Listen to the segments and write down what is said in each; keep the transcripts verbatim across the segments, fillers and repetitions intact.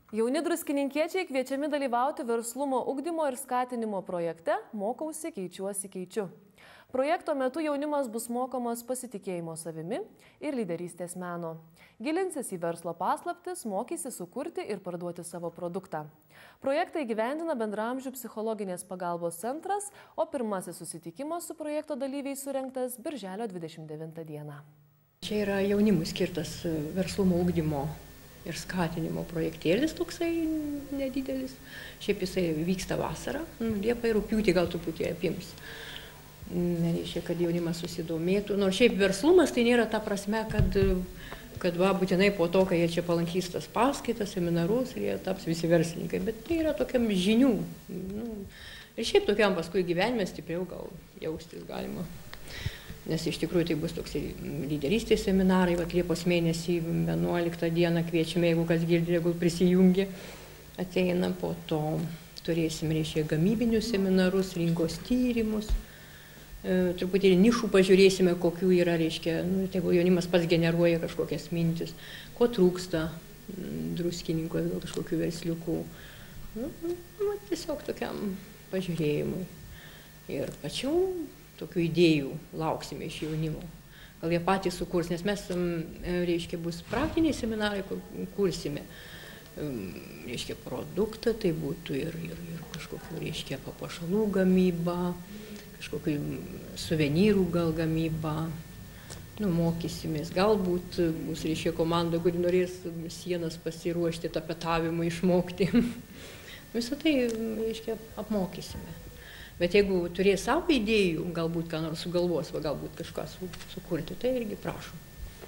Jauni druskininkiečiai kviečiami dalyvauti verslumo ugdymo ir skatinimo projekte Mokausi, keičiuosi, keičiu. Projekto metu jaunimas bus mokomas pasitikėjimo savimi ir lyderystės meno. Gilinsis į verslo paslaptis, mokysis sukurti ir parduoti savo produktą. Projektą įgyvendina Bendraamžių psichologinės pagalbos centras, o pirmasis susitikimas su projekto dalyviais surengtas birželio dvidešimt devintą dieną. Čia yra jaunimui skirtas verslumo ugdymo ir skatinimo projektėlis toksai nedidelis. Šiaip jisai vyksta vasarą, Liepą ir rugpjūtį gal truputį apims. Nereiškia, kad jaunimas susidomėtų. Nors šiaip verslumas tai nėra ta prasme, kad, kad va, būtinai po to, kai jie čia palankys tas paskaitas, seminarus ir jie taps visi verslininkai. Bet tai yra tokiam žinių. Nu, ir šiaip tokiam paskui gyvenime stipriau gal jaustis galima. Nes iš tikrųjų tai bus toks lyderystės seminarai, vat Liepos mėnesį vienuoliktą dieną kviečiame, jeigu kas girdi, jeigu prisijungi, ateina, po to turėsim, reiškia, gamybinius seminarus, rinkos tyrimus, e, truputėlį nišų pažiūrėsime, kokių yra, reiškia, nu, jeigu jaunimas pats generuoja kažkokias mintis, ko trūksta druskininkų, gal kažkokių versliukų, nu, nu, tiesiog tokiam pažiūrėjimui. Ir pačių tokių idėjų lauksime iš jaunimo. Gal jie patys sukurs, nes mes, reiškia, bus praktiniai seminarai, kur kursime, reiškia, produktą, tai būtų ir, ir, ir kažkokių, reiškia, papuošalų gamyba, kažkokių suvenyrų gal gamyba, nu, mokysimės. Galbūt bus, reiškia, komanda, kuri norės sienas pasiruošti, tapetavimą išmokti. Visą tai, reiškia, apmokysime. Bet jeigu turės savo idėjų, galbūt ką nors sugalvos, va, galbūt kažką su, sukurti, tai irgi prašom.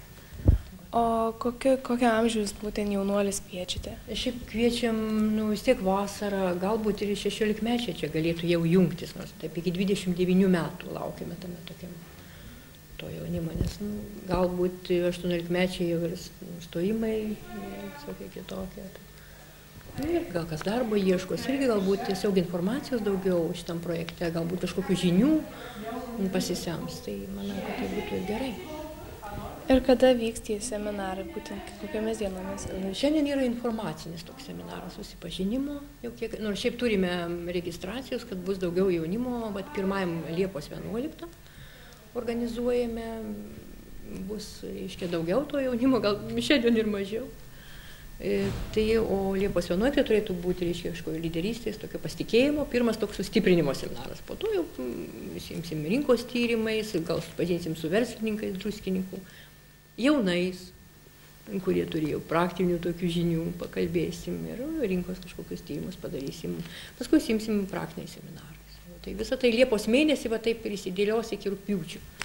O kokio, kokio amžiaus būtent jaunuolis kviečiate? Šiaip kviečiam, nu, vis tiek vasarą, galbūt ir šešiolikmečiai čia galėtų jau jungtis, nors taip iki dvidešimt devynių metų laukime tame tokiam to jaunimo, nes nu, galbūt aštuoniolikmečiai jau ir stojimai, visokie kitokie. Ir gal kas darbo ieškos, irgi galbūt tiesiog informacijos daugiau šitam projekte, galbūt kažkokių žinių pasisems, tai manau, kad tai būtų ir gerai. Ir kada vyks tie seminarai, būtent kokiamis dienomis? Šiandien yra informacinis toks seminaras susipažinimo, jau kiek, nors šiaip turime registracijos, kad bus daugiau jaunimo, bet pirmajam Liepos vienuoliktą organizuojame, bus, reiškia, daugiau to jaunimo, gal šiandien ir mažiau. Tai, o Liepos vienuoliktą turėtų būti, reiškia, kažkokio lyderystės, tokio pasitikėjimo, pirmas toks sustiprinimo seminaras. Po to jau imsim rinkos tyrimais, gal supažinsim su verslininkais, druskininkų, jaunais, kurie turėjo praktinių tokių žinių, pakalbėsim ir rinkos kažkokius tyrimus padarysim. Paskui imsim praktiniais seminarais. Tai visą tai Liepos mėnesį va taip ir įsidėlios iki rugpjūčio.